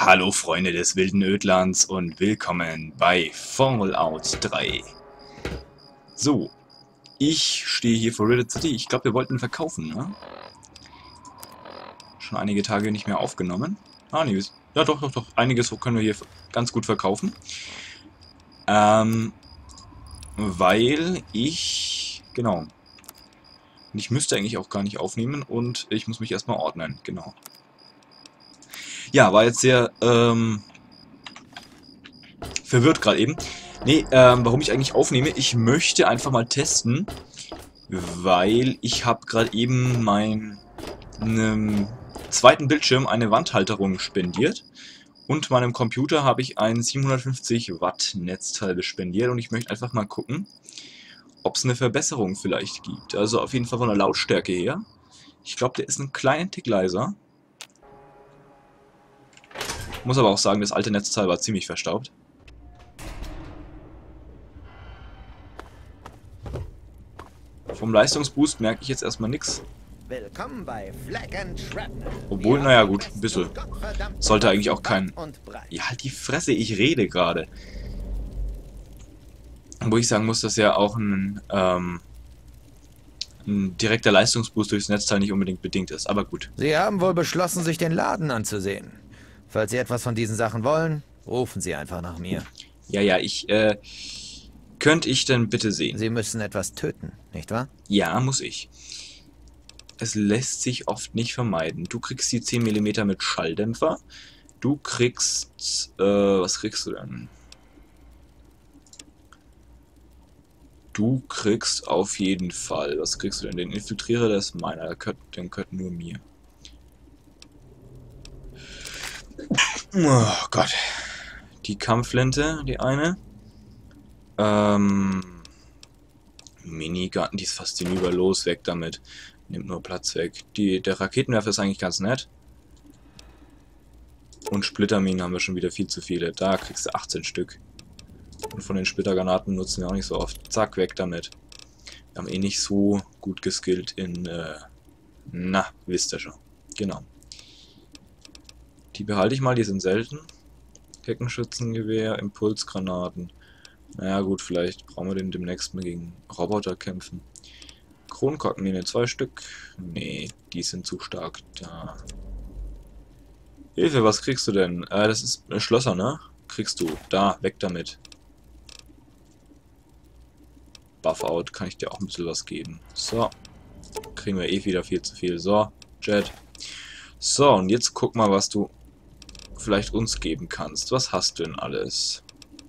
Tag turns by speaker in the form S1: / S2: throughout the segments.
S1: Hallo Freunde des wilden Ödlands und willkommen bei Fallout 3. So, ich stehe hier vor Reddit City. Ich glaube, wir wollten verkaufen, ne? Schon einige Tage nicht mehr aufgenommen. Einiges. Ja, doch. Einiges können wir hier ganz gut verkaufen. Weil ich... Genau. Und ich müsste eigentlich auch gar nicht aufnehmen und ich muss mich erstmal ordnen. Genau. Ja, war jetzt sehr, verwirrt gerade eben. Nee, warum ich eigentlich aufnehme, ich möchte einfach mal testen, weil ich habe gerade eben meinem zweiten Bildschirm eine Wandhalterung spendiert und meinem Computer habe ich ein 750 Watt Netzteil spendiert und ich möchte einfach mal gucken, ob es eine Verbesserung vielleicht gibt. Also auf jeden Fall von der Lautstärke her. Ich glaube, der ist einen kleinen Tick leiser. Muss aber auch sagen, das alte Netzteil war ziemlich verstaubt. Vom Leistungsboost merke ich jetzt erstmal nichts.
S2: Willkommen bei Flag and Shrapnel.
S1: Obwohl, naja gut, ein bisschen. Sollte eigentlich auch kein... Ja, halt die Fresse, ich rede gerade. Wo ich sagen muss, dass ja auch ein direkter Leistungsboost durchs Netzteil nicht unbedingt bedingt ist. Aber gut.
S2: Sie haben wohl beschlossen, sich den Laden anzusehen. Falls Sie etwas von diesen Sachen wollen, rufen Sie einfach nach mir.
S1: Ja, könnte ich denn bitte sehen?
S2: Sie müssen etwas töten, nicht wahr?
S1: Ja, muss ich. Es lässt sich oft nicht vermeiden. Du kriegst die 10 mm mit Schalldämpfer. Du kriegst... was kriegst du denn? Du kriegst auf jeden Fall... Was kriegst du denn? Den Infiltrierer, das ist meiner. Den gehört nur mir. Oh Gott. Die Kampfflinte, die eine. Minigun, die ist fast hinüberlos, weg damit. Nimmt nur Platz weg. Der Raketenwerfer ist eigentlich ganz nett. Und Splitterminen haben wir schon wieder viel zu viele. Da kriegst du 18 Stück. Und von den Splittergranaten nutzen wir auch nicht so oft. Zack, weg damit. Wir haben eh nicht so gut geskillt in... na, wisst ihr schon. Genau. Die behalte ich mal, die sind selten. Heckenschützengewehr, Impulsgranaten. Naja gut, vielleicht brauchen wir den demnächst mal gegen Roboter kämpfen. Kronkorkenmine 2 Stück. Nee, die sind zu stark. Da. Hilfe, was kriegst du denn? Das ist Schlösser, ne? Kriegst du. Da, weg damit. Buff out, kann ich dir auch ein bisschen was geben. So. Kriegen wir eh wieder viel zu viel. So, Jet. So, und jetzt guck mal, was du vielleicht uns geben kannst. Was hast du denn alles?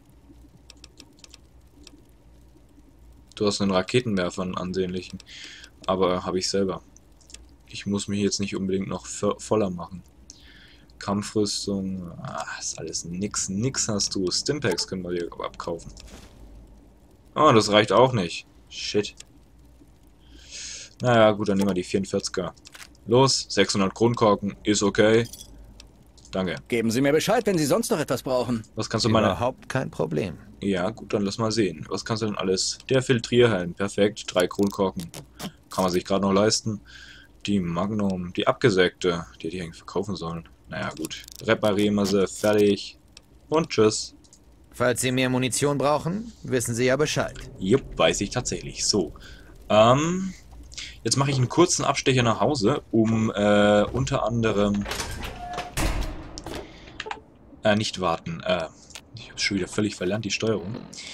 S1: Du hast einen Raketenwerfer, einen ansehnlichen. Aber habe ich selber. Ich muss mich jetzt nicht unbedingt noch voller machen. Kampfrüstung. Ist alles nix. Nix hast du. Stimpaks können wir dir abkaufen. Oh, das reicht auch nicht. Shit. Naja, gut, dann nehmen wir die 44er. Los, 600 Kronkorken. Ist okay. Danke.
S3: Geben Sie mir Bescheid, wenn Sie sonst noch etwas brauchen.
S1: Was kannst du meiner...
S2: Überhaupt kein Problem.
S1: Ja, gut, dann lass mal sehen. Was kannst du denn alles? Der Filtrierhelm, perfekt. 3 Kronkorken. Kann man sich gerade noch leisten. Die Magnum, die abgesägte. Die hätte ich eigentlich verkaufen sollen. Naja, gut. Reparieren wir sie, fertig. Und tschüss.
S2: Falls Sie mehr Munition brauchen, wissen Sie ja Bescheid.
S1: Jupp, weiß ich tatsächlich. So. Jetzt mache ich einen kurzen Abstecher nach Hause, um unter anderem... nicht warten. Ich habe schon wieder völlig verlernt, die Steuerung.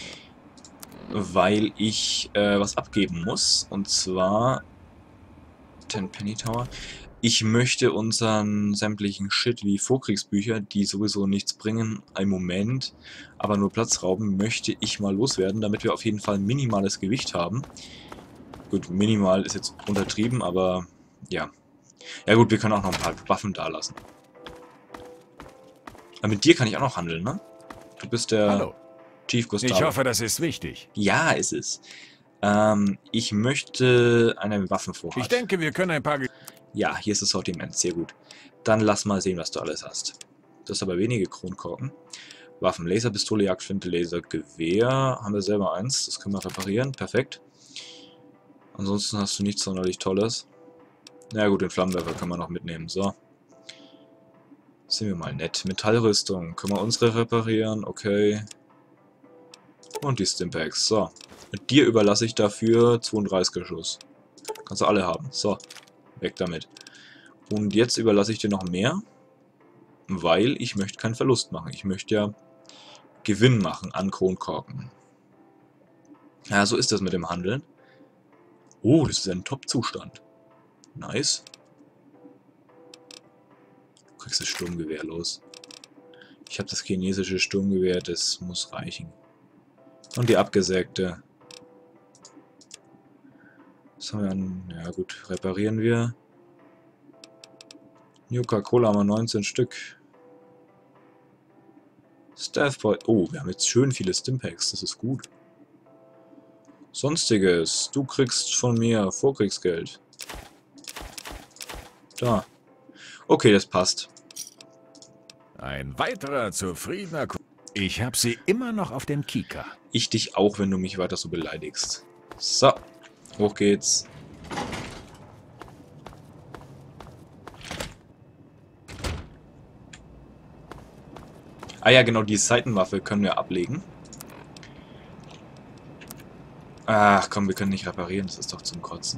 S1: Weil ich was abgeben muss. Und zwar 10 Penny Tower. Ich möchte unseren sämtlichen Shit wie Vorkriegsbücher, die sowieso nichts bringen, im Moment, aber nur Platz rauben, möchte ich mal loswerden, damit wir auf jeden Fall ein minimales Gewicht haben. Gut, minimal ist jetzt untertrieben, aber ja. Ja gut, wir können auch noch ein paar Waffen da lassen. Aber mit dir kann ich auch noch handeln, ne? Du bist der
S4: Hallo.
S1: Chief Gustavo.
S4: Ich hoffe, das ist wichtig.
S1: Ja, ist es. Ich möchte eine Waffenvorrat.
S4: Ich denke, wir können ein paar...
S1: Ja, hier ist das Sortiment, sehr gut. Dann lass mal sehen, was du alles hast. Das ist aber wenige Kronkorken. Waffen, Laserpistole, Jagdflinte, Lasergewehr. Haben wir selber eins, das können wir reparieren, perfekt. Ansonsten hast du nichts sonderlich Tolles. Na ja, gut, den Flammenwerfer können wir noch mitnehmen, so. Sind wir mal nett. Metallrüstung. Können wir unsere reparieren? Okay. Und die Stimpaks. So. Und dir überlasse ich dafür 32er Schuss. Kannst du alle haben. So. Weg damit. Und jetzt überlasse ich dir noch mehr. Weil ich möchte keinen Verlust machen. Ich möchte ja Gewinn machen an Kronkorken. Ja, so ist das mit dem Handeln. Oh, das ist ein Top-Zustand. Nice. Du kriegst das Sturmgewehr los. Ich habe das chinesische Sturmgewehr, das muss reichen. Und die abgesägte. Was haben wir an? Ja gut, reparieren wir. Nuka-Cola haben wir 19 Stück. Staffboy. Oh, wir haben jetzt schön viele Stimpaks, das ist gut. Sonstiges. Du kriegst von mir Vorkriegsgeld. Da. Okay, das passt.
S4: Ein weiterer zufriedener Kunde. Ich habe sie immer noch auf dem Kieker.
S1: Ich dich auch, wenn du mich weiter so beleidigst. So. Hoch geht's. Ah ja, genau, die Seitenwaffe können wir ablegen. Ach komm, wir können nicht reparieren, das ist doch zum Kotzen.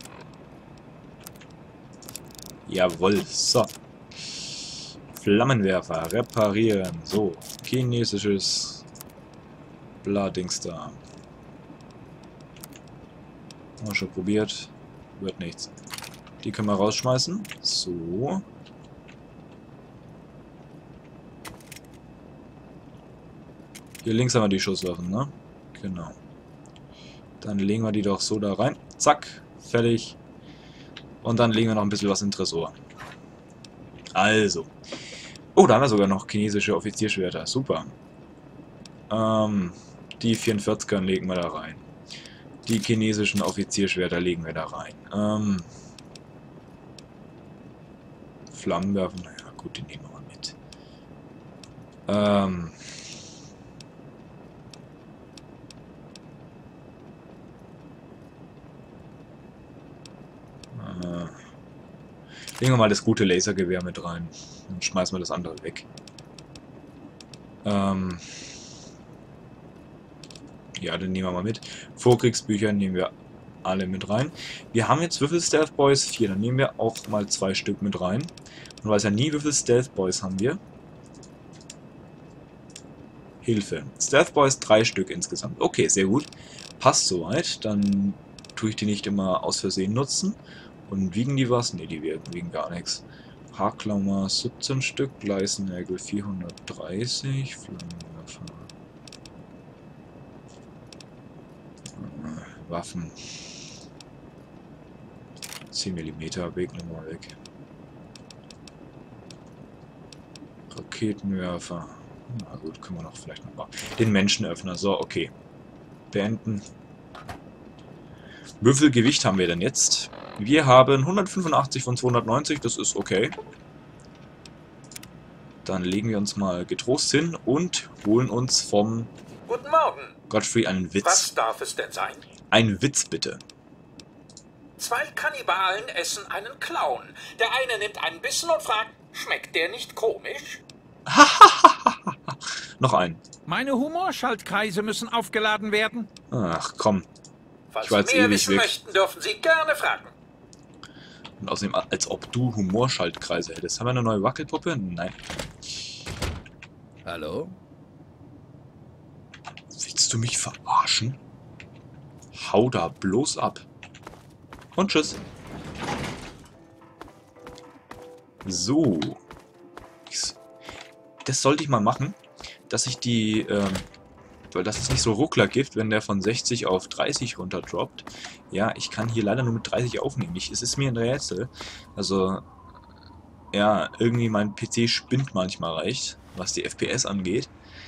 S1: Jawohl, so. Flammenwerfer, reparieren. So, chinesisches Bladings da. Haben wir schon probiert. Wird nichts. Die können wir rausschmeißen. So. Hier links haben wir die Schusswaffen, ne? Genau. Dann legen wir die doch so da rein. Zack, fertig. Und dann legen wir noch ein bisschen was in den Tresor. Also. Oh, da haben wir sogar noch chinesische Offizierschwerter. Super. Die 44er legen wir da rein. Die chinesischen Offizierschwerter legen wir da rein. Flammenwerfer, naja gut, die nehmen wir mal mit. Legen wir mal das gute Lasergewehr mit rein. Dann schmeißen wir das andere weg. Ja, den nehmen wir mal mit. Vorkriegsbücher nehmen wir alle mit rein. Wir haben jetzt wie viele Stealth Boys? 4. Dann nehmen wir auch mal 2 Stück mit rein. Man weiß ja nie, wie viele Stealth Boys haben wir. Hilfe. Stealth Boys 3 Stück insgesamt. Okay, sehr gut. Passt soweit. Dann tue ich die nicht immer aus Versehen nutzen. Und wiegen die was? Ne, die wiegen gar nichts. Haarklammer 17 Stück, Gleisennägel 430, Flammenwerfer. Waffen. 10 mm, Weg nochmal weg. Raketenwerfer. Na gut, können wir noch vielleicht noch mal. Den Menschenöffner. So, okay. Beenden. Wie viel Gewicht haben wir denn jetzt? Wir haben 185 von 290, das ist okay. Dann legen wir uns mal getrost hin und holen uns vom
S5: Guten Morgen.
S1: Godfrey einen Witz.
S5: Was darf es denn sein?
S1: Ein Witz bitte.
S5: 2 Kannibalen essen einen Clown. Der eine nimmt einen Bissen und fragt, schmeckt der nicht komisch?
S1: Noch ein.
S6: Meine Humorschaltkreise müssen aufgeladen werden.
S1: Ach komm.
S5: Falls
S1: Ich war
S5: Sie
S1: jetzt
S5: mehr
S1: ewig
S5: wissen
S1: weg.
S5: möchten, dürfen Sie gerne fragen.
S1: Und außerdem, als ob du Humorschaltkreise hättest. Haben wir eine neue Wackelpuppe? Nein.
S3: Hallo?
S1: Willst du mich verarschen? Hau da bloß ab. Und tschüss. So. Das sollte ich mal machen, dass ich die, weil das es nicht so Ruckler gibt, wenn der von 60 auf 30 runterdroppt. Ja, ich kann hier leider nur mit 30 aufnehmen. Es ist mir ein Rätsel. Also, ja, irgendwie mein PC spinnt manchmal recht, was die FPS angeht.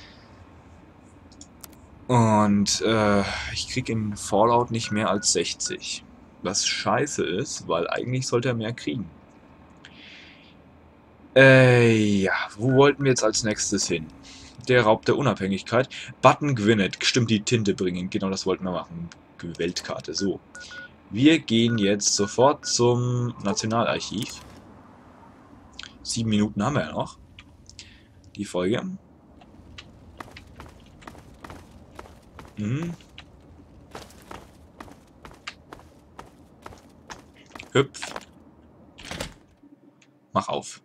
S1: Und ich kriege in Fallout nicht mehr als 60. Was scheiße ist, weil eigentlich sollte er mehr kriegen. Ja, wo wollten wir jetzt als nächstes hin? Der Raub der Unabhängigkeit. Button Gwynedd. Stimmt, die Tinte bringen. Genau, das wollten wir machen. Weltkarte. So. Wir gehen jetzt sofort zum Nationalarchiv. 7 Minuten haben wir ja noch. die Folge. Hüpf. Mach auf.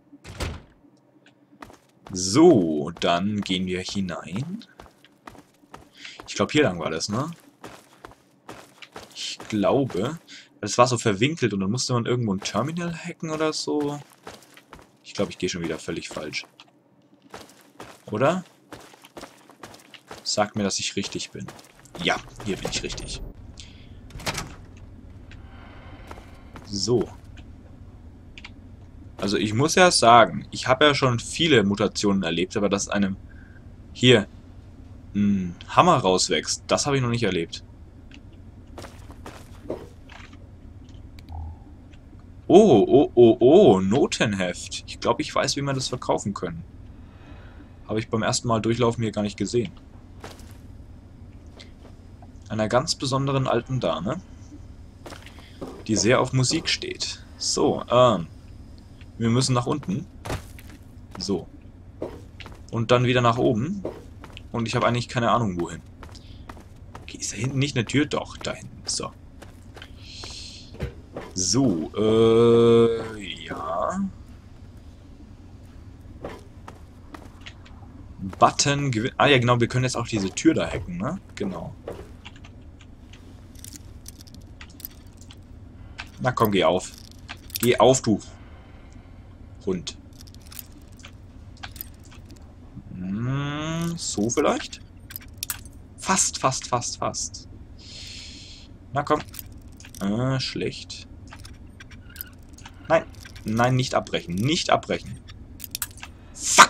S1: So, dann gehen wir hinein. Ich glaube, hier lang war das, ne? Ich glaube, das war so verwinkelt und dann musste man irgendwo ein Terminal hacken oder so. Ich glaube, ich gehe schon wieder völlig falsch. Oder? Sagt mir, dass ich richtig bin. Ja, hier bin ich richtig. So. Also ich muss ja sagen, ich habe ja schon viele Mutationen erlebt, aber dass einem hier ein Hammer rauswächst, das habe ich noch nicht erlebt. Oh, Notenheft. Ich glaube, ich weiß, wie wir das verkaufen können. Habe ich beim ersten Mal durchlaufen hier gar nicht gesehen. Einer ganz besonderen alten Dame, die sehr auf Musik steht. So, wir müssen nach unten. So. Und dann wieder nach oben. Und ich habe eigentlich keine Ahnung, wohin. Okay, ist da hinten nicht eine Tür? Doch, da hinten. So. So, ja. Button gewinnt. Ah ja, genau, wir können jetzt auch diese Tür da hacken, ne? Genau. Na komm, geh auf. Geh auf, du Hund. So vielleicht? Fast. Na komm. Schlecht. Nein. Nein, nicht abbrechen. Nicht abbrechen. Fuck!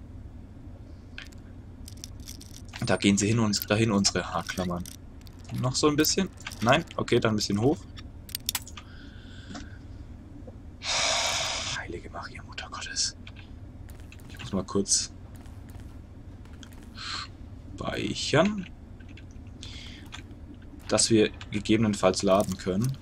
S1: Da gehen sie hin und dahin, unsere Haarklammern. Noch so ein bisschen? Nein? Okay, dann ein bisschen hoch. Heilige Maria, Mutter Gottes. Ich muss mal kurz speichern, dass wir gegebenenfalls laden können.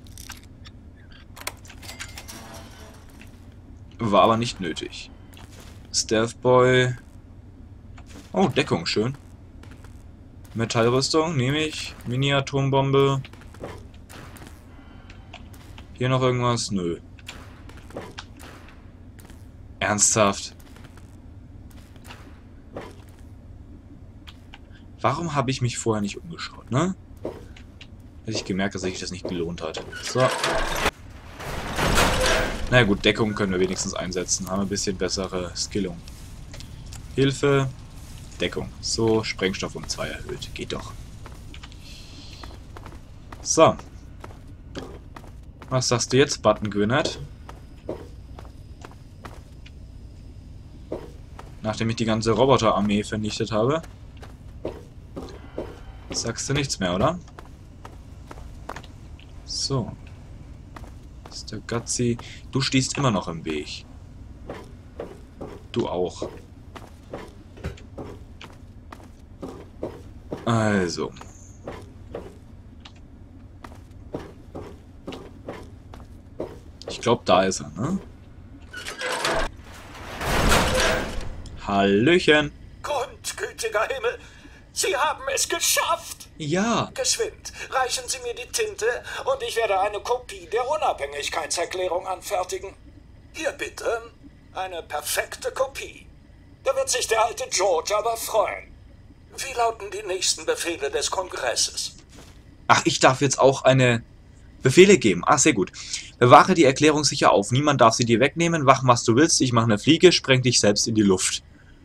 S1: War aber nicht nötig. Stealth Boy. Oh, Deckung, schön. Metallrüstung nehme ich. Mini-Atombombe. Hier noch irgendwas? Nö. Ernsthaft? Warum habe ich mich vorher nicht umgeschaut, ne? Hätte ich gemerkt, dass sich das nicht gelohnt hat. So. Na gut, Deckung können wir wenigstens einsetzen. Haben ein bisschen bessere Skillung. Hilfe. Deckung. So, Sprengstoff um 2 erhöht. Geht doch. So. Was sagst du jetzt, Button Gwyneth? Nachdem ich die ganze Roboterarmee vernichtet habe. Sagst du nichts mehr, oder? So. Mr. Gutsy. Du stehst immer noch im Weg. Du auch. Also. Ich glaube, da ist er, ne? Hallöchen.
S5: Grundgütiger Himmel! Sie haben es geschafft!
S1: Ja.
S5: Geschwind, reichen Sie mir die Tinte und ich werde eine Kopie der Unabhängigkeitserklärung anfertigen. Hier bitte, eine perfekte Kopie. Da wird sich der alte George aber freuen. Wie lauten die nächsten Befehle des Kongresses?
S1: Ach, ich darf jetzt auch eine Befehle geben. Ah, sehr gut. Bewahre die Erklärung sicher auf. Niemand darf sie dir wegnehmen. Mach, was du willst. Ich mache eine Fliege. Spreng dich selbst in die Luft.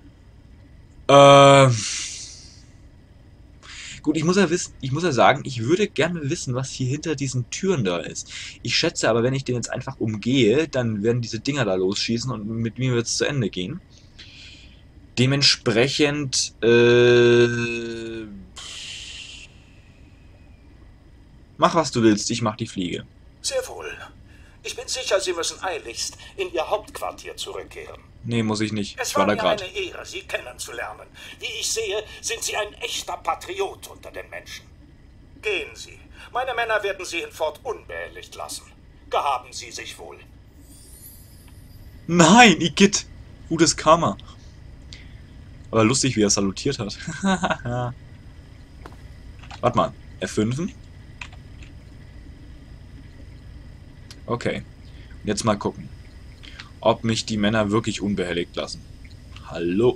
S1: Gut, ich muss ja sagen, ich würde gerne wissen, was hier hinter diesen Türen da ist. Ich schätze aber, wenn ich den jetzt einfach umgehe, dann werden diese Dinger da losschießen und mit mir wird es zu Ende gehen. Dementsprechend, mach, was du willst, ich mach die Fliege.
S5: Sehr wohl. Ich bin sicher, Sie müssen eiligst in Ihr Hauptquartier zurückkehren.
S1: Nee, muss ich nicht.
S5: Es
S1: Ich war
S5: war
S1: da
S5: mir
S1: gerade.
S5: eine Ehre, Sie kennenzulernen. Wie ich sehe, sind Sie ein echter Patriot unter den Menschen. Gehen Sie. Meine Männer werden Sie hinfort unbehelligt lassen. Gehaben Sie sich wohl.
S1: Nein, Igitt. Gutes Karma. Aber lustig, wie er salutiert hat. Warte mal. F5? Okay. Und jetzt mal gucken, ob mich die Männer wirklich unbehelligt lassen. Hallo?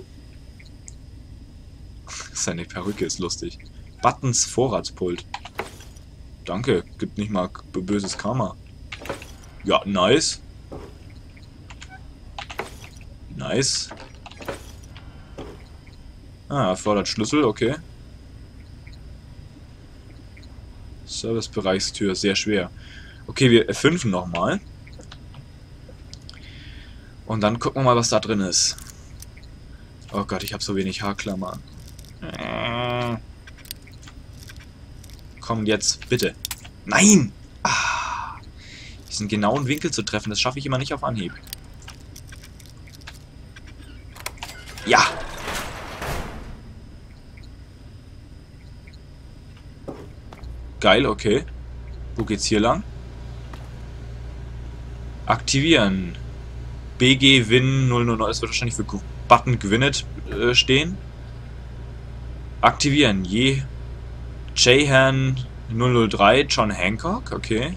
S1: Seine Perücke ist lustig. Buttons Vorratspult. Danke, gibt nicht mal böses Karma. Ja, nice. Nice. Ah, erfordert Schlüssel, okay. Servicebereichstür, sehr schwer. Okay, wir F5 nochmal. Und dann gucken wir mal, was da drin ist. Oh Gott, ich habe so wenig Haarklammer. Komm jetzt, bitte. Nein! Ah, diesen genauen Winkel zu treffen, das schaffe ich immer nicht auf Anhieb. Ja! Geil, okay. Wo geht's hier lang? Aktivieren. BG Win 009. Das wird wahrscheinlich für Button Gwyneth stehen. Aktivieren. Jahan 003. John Hancock. Okay.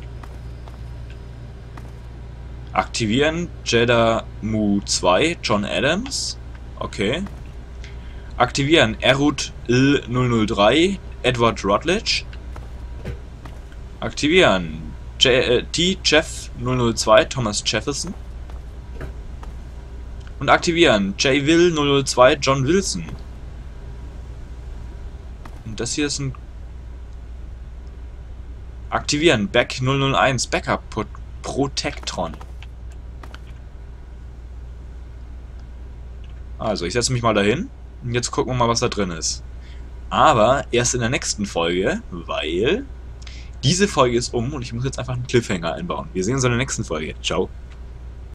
S1: Aktivieren. Jeddah Mu 2. John Adams. Okay. Aktivieren. Erut L 003. Edward Rutledge. Aktivieren. T. Jeff 002. Thomas Jefferson. Und aktivieren. J. Will 002. John Wilson. Und das hier ist ein... Aktivieren. Beck 001. Backup Protectron. Also, ich setze mich mal dahin. Und jetzt gucken wir mal, was da drin ist. Aber erst in der nächsten Folge, weil... Diese Folge ist um und ich muss jetzt einfach einen Cliffhanger einbauen. Wir sehen uns in der nächsten Folge. Ciao.